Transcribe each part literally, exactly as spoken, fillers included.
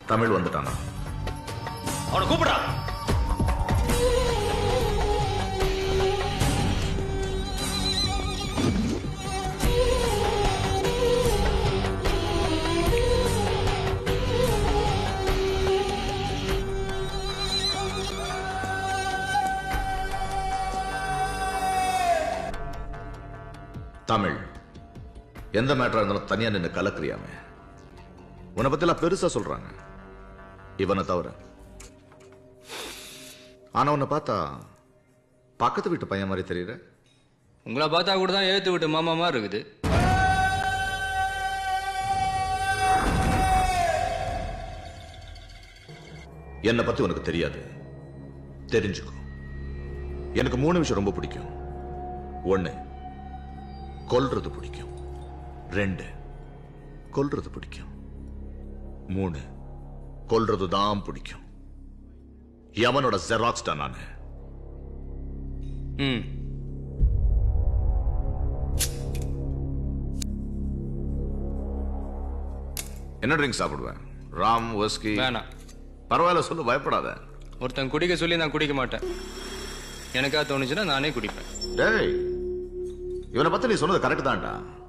தமிழ் வந்துட்டானா? அவனை கூப்பிடா. தமிழ் எந்த மேட்டரா இருந்தாலும் தனியா நின்று கலக்குறியாமே. உன்னை பத்தி எல்லாம் பெருசா சொல்றாங்க இவனை தவிர. ஆனா உன்னை பார்த்தா பக்கத்து வீட்டு பையன் மாதிரி தெரியற. உங்களை பார்த்தா கூட தான் ஏத்து விட்டு மாமா மாதிரி இருக்குது. என்னை பத்தி உனக்கு தெரியாது, தெரிஞ்சுக்கோ. எனக்கு மூணு விஷயம் ரொம்ப பிடிக்கும். ஒண்ணு, கொல்றது பிடிக்கும். ரெண்டு, கொல்றது பிடிக்கும். மூணு, கொல்றது தான் பிடிக்கும். யமனோட ஜெராக்ஸ் தான் நானு. ம் என்ன ட்ரிங்க் சாப்பிடுவேன்? Rum, whisky? வேணாம். பரவாயில்ல, சொல்லு, பயப்படாத. ஒருத்தன் குடிக்க சொல்லி நான் குடிக்க மாட்டேன். எனக்கா தோணுச்சுன்னா நானே குடிப்பேன். டேய், இவனை பத்தி நீ சொன்னது கரெக்ட் தான்டா.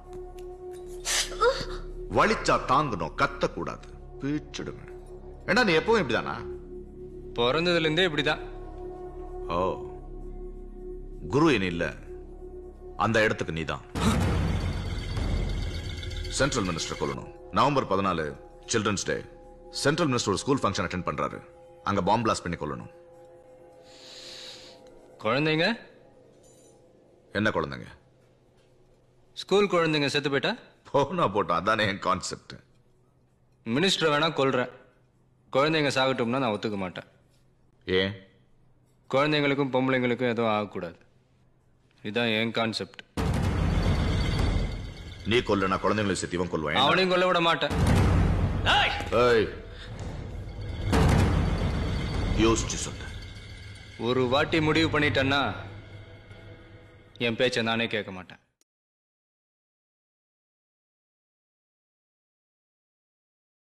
வலிச்சா தாங்கணும், கத்த கூடாது, பீச்சிடுவேன். ஏண்டா நீ எப்பவும் இப்படிதானா? பிறந்ததுல இருந்தே இப்படிதான். ஓ, குரு இனி இல்ல, அந்த இடத்துக்கு நீதான். சென்ட்ரல் மினிஸ்டர் கொல்லணும். நவம்பர் பதினாலு சில்ட்ரன்ஸ் டே. சென்ட்ரல் மினிஸ்டர் ஒரு ஸ்கூல் ஃபங்க்ஷன் அட்டென்ட் பண்றாரு. அங்க பாம்பு பிளாஸ்ட் பண்ணி கொல்லணும். குழந்தைங்க? என்ன குழந்தைங்க? ஸ்கூல் குழந்தைங்க செத்து போயிட்டா போனா போட்டோம், அதானே என் கான்செப்ட். மினிஸ்டர் வேணா கொல்றேன், குழந்தைங்க சாகட்டும்னா நான் ஒத்துக்க மாட்டேன். ஏன்? குழந்தைங்களுக்கும் பொம்பளைங்களுக்கும் எதுவும் ஆகக்கூடாது. இதுதான் என் கான்செப்ட். நீ கொல்ல, குழந்தைங்களை சேர்த்து இவன் கொல்லுவேன். அவனையும் கொல்ல விட மாட்டேன். யோசிச்சு சொல்லு. ஒரு வாட்டி முடிவு பண்ணிட்டேன்னா என் பேச்சை நானே கேட்க மாட்டேன்.